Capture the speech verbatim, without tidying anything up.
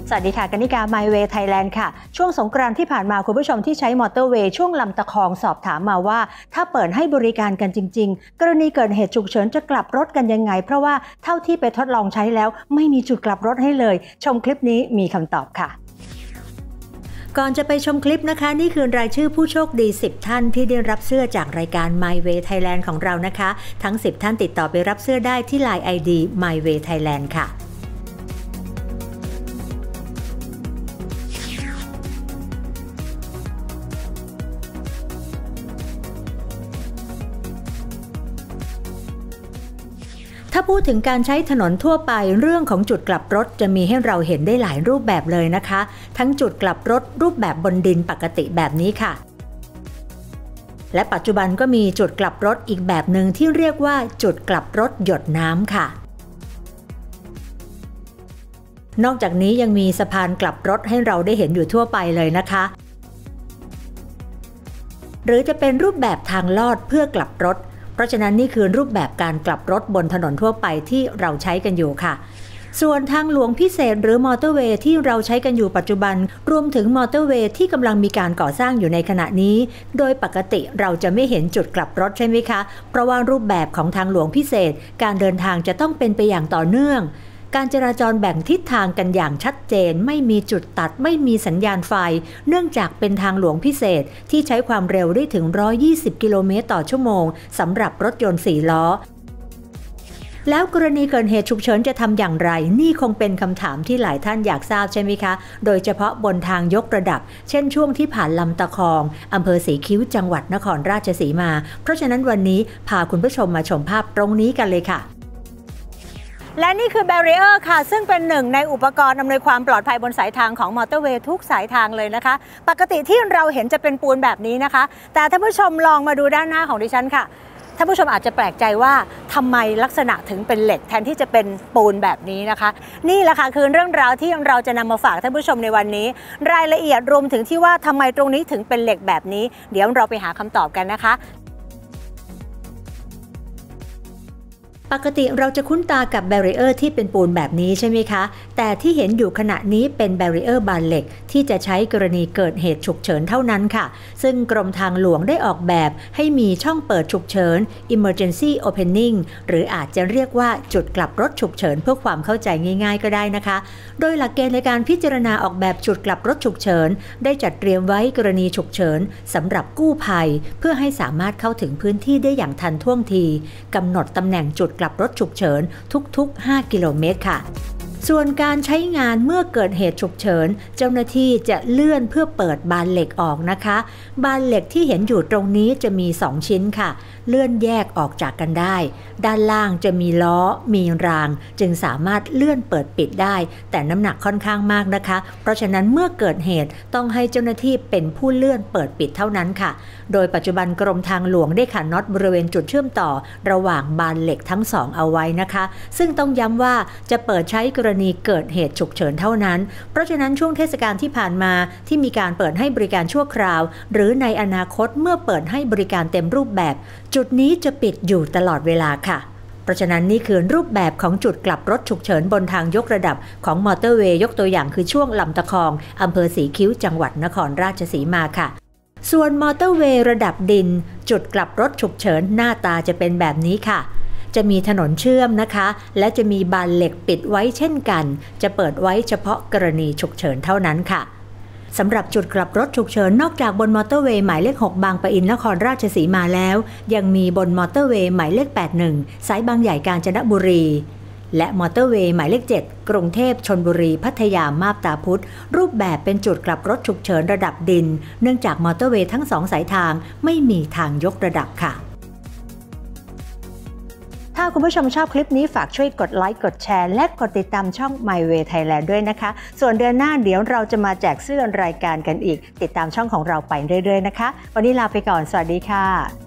สวัสดีค่ะกนิกา My Way Thailand ค่ะช่วงสงกรานต์ที่ผ่านมาคุณผู้ชมที่ใช้มอเตอร์เวย์ช่วงลำตะคองสอบถามมาว่าถ้าเปิดให้บริการกันจริงๆกรณีเกิดเหตุฉุกเฉินจะกลับรถกันยังไงเพราะว่าเท่าที่ไปทดลองใช้แล้วไม่มีจุดกลับรถให้เลยชมคลิปนี้มีคำตอบค่ะก่อนจะไปชมคลิปนะคะนี่คือรายชื่อผู้โชคดีสิบท่านที่ได้รับเสื้อจากรายการ My Way Thailand ของเรานะคะทั้งสิบท่านติดต่อไปรับเสื้อได้ที่ ไลน์ ไอ ดี My Way Thailand ค่ะถ้าพูดถึงการใช้ถนนทั่วไปเรื่องของจุดกลับรถจะมีให้เราเห็นได้หลายรูปแบบเลยนะคะทั้งจุดกลับรถรูปแบบบนดินปกติแบบนี้ค่ะและปัจจุบันก็มีจุดกลับรถอีกแบบหนึ่งที่เรียกว่าจุดกลับรถหยดน้ำค่ะนอกจากนี้ยังมีสะพานกลับรถให้เราได้เห็นอยู่ทั่วไปเลยนะคะหรือจะเป็นรูปแบบทางลอดเพื่อกลับรถเพราะฉะนั้นนี่คือรูปแบบการกลับรถบนถนนทั่วไปที่เราใช้กันอยู่ค่ะส่วนทางหลวงพิเศษหรือมอเตอร์เวย์ที่เราใช้กันอยู่ปัจจุบันรวมถึงมอเตอร์เวย์ที่กำลังมีการก่อสร้างอยู่ในขณะนี้โดยปกติเราจะไม่เห็นจุดกลับรถใช่ไหมคะเพราะว่ารูปแบบของทางหลวงพิเศษการเดินทางจะต้องเป็นไปอย่างต่อเนื่องการจราจรแบ่งทิศทางกันอย่างชัดเจนไม่มีจุดตัดไม่มีสัญญาณไฟเนื่องจากเป็นทางหลวงพิเศษที่ใช้ความเร็วได้ถึงหนึ่งร้อยยี่สิบกิโลเมตรต่อชั่วโมงสำหรับรถยนต์สี่ล้อแล้วกรณีเกิดเหตุฉุกเฉินจะทำอย่างไรนี่คงเป็นคำถามที่หลายท่านอยากทราบใช่ไหมคะโดยเฉพาะบนทางยกระดับเช่นช่วงที่ผ่านลำตะคองอำเภอสีคิ้วจังหวัดนครราชสีมาเพราะฉะนั้นวันนี้พาคุณผู้ชมมาชมภาพตรงนี้กันเลยค่ะและนี่คือแบรีเออร์ค่ะซึ่งเป็นหนึ่งในอุปกรณ์อำนวยความปลอดภัยบนสายทางของมอเตอร์เวย์ทุกสายทางเลยนะคะปกติที่เราเห็นจะเป็นปูนแบบนี้นะคะแต่ท่านผู้ชมลองมาดูด้านหน้าของดิฉันค่ะท่านผู้ชมอาจจะแปลกใจว่าทำไมลักษณะถึงเป็นเหล็กแทนที่จะเป็นปูนแบบนี้นะคะนี่แหละค่ะคือเรื่องราวที่เราจะนำมาฝากท่านผู้ชมในวันนี้รายละเอียดรวมถึงที่ว่าทำไมตรงนี้ถึงเป็นเหล็กแบบนี้เดี๋ยวเราไปหาคำตอบกันนะคะปกติเราจะคุ้นตากับแบรีเออร์ที่เป็นปูนแบบนี้ใช่ไหมคะแต่ที่เห็นอยู่ขณะนี้เป็นแบรีเออร์บานเหล็กที่จะใช้กรณีเกิดเหตุฉุกเฉินเท่านั้นค่ะซึ่งกรมทางหลวงได้ออกแบบให้มีช่องเปิดฉุกเฉิน Emergency Opening หรืออาจจะเรียกว่าจุดกลับรถฉุกเฉินเพื่อความเข้าใจง่ายๆก็ได้นะคะโดยหลักเกณฑ์ในการพิจารณาออกแบบจุดกลับรถฉุกเฉินได้จัดเตรียมไว้กรณีฉุกเฉินสำหรับกู้ภัยเพื่อให้สามารถเข้าถึงพื้นที่ได้อย่างทันท่วงทีกำหนดตำแหน่งจุดกลับรถฉุกเฉินทุกๆห้ากิโลเมตรค่ะส่วนการใช้งานเมื่อเกิดเหตุฉุกเฉินเจ้าหน้าที่จะเลื่อนเพื่อเปิดบานเหล็กออกนะคะบานเหล็กที่เห็นอยู่ตรงนี้จะมีสองชิ้นค่ะเลื่อนแยกออกจากกันได้ด้านล่างจะมีล้อมีรางจึงสามารถเลื่อนเปิดปิดได้แต่น้ำหนักค่อนข้างมากนะคะเพราะฉะนั้นเมื่อเกิดเหตุต้องให้เจ้าหน้าที่เป็นผู้เลื่อนเปิดปิดเท่านั้นค่ะโดยปัจจุบันกรมทางหลวงได้ขันน็อตบริเวณจุดเชื่อมต่อระหว่างบานเหล็กทั้งสองเอาไว้นะคะซึ่งต้องย้ำว่าจะเปิดใช้กรณีเกิดเหตุฉุกเฉินเท่านั้นเพราะฉะนั้นช่วงเทศกาลที่ผ่านมาที่มีการเปิดให้บริการชั่วคราวหรือในอนาคตเมื่อเปิดให้บริการเต็มรูปแบบจุดนี้จะปิดอยู่ตลอดเวลาค่ะเพราะฉะนั้นนี่คือรูปแบบของจุดกลับรถฉุกเฉินบนทางยกระดับของมอเตอร์เวย์ยกตัวอย่างคือช่วงลำตะคองอำเภอสีคิ้วจังหวัดนครราชสีมาค่ะส่วนมอเตอร์เวย์ระดับดินจุดกลับรถฉุกเฉินหน้าตาจะเป็นแบบนี้ค่ะจะมีถนนเชื่อมนะคะและจะมีบานเหล็กปิดไว้เช่นกันจะเปิดไว้เฉพาะกรณีฉุกเฉินเท่านั้นค่ะสำหรับจุดกลับรถฉุกเฉินนอกจากบนมอเตอร์เวย์หมายเลขหกบางปะอินนครราชสีมาแล้วยังมีบนมอเตอร์เวย์หมายเลขแปดสิบเอ็ดสายบางใหญ่กาญจนบุรีและมอเตอร์เวย์หมายเลขเจ็ดกรุงเทพชลบุรีพัทยามาบตาพุธรูปแบบเป็นจุดกลับรถฉุกเฉินระดับดินเนื่องจากมอเตอร์เวย์ทั้งสองสายทางไม่มีทางยกระดับค่ะถ้าคุณผู้ชมชอบคลิปนี้ฝากช่วยกดไลค์กดแชร์และกดติดตามช่อง My Way Thailand ด้วยนะคะส่วนเดือนหน้าเดี๋ยวเราจะมาแจกเสื้อรายการกันอีกติดตามช่องของเราไปเรื่อยๆนะคะวันนี้ลาไปก่อนสวัสดีค่ะ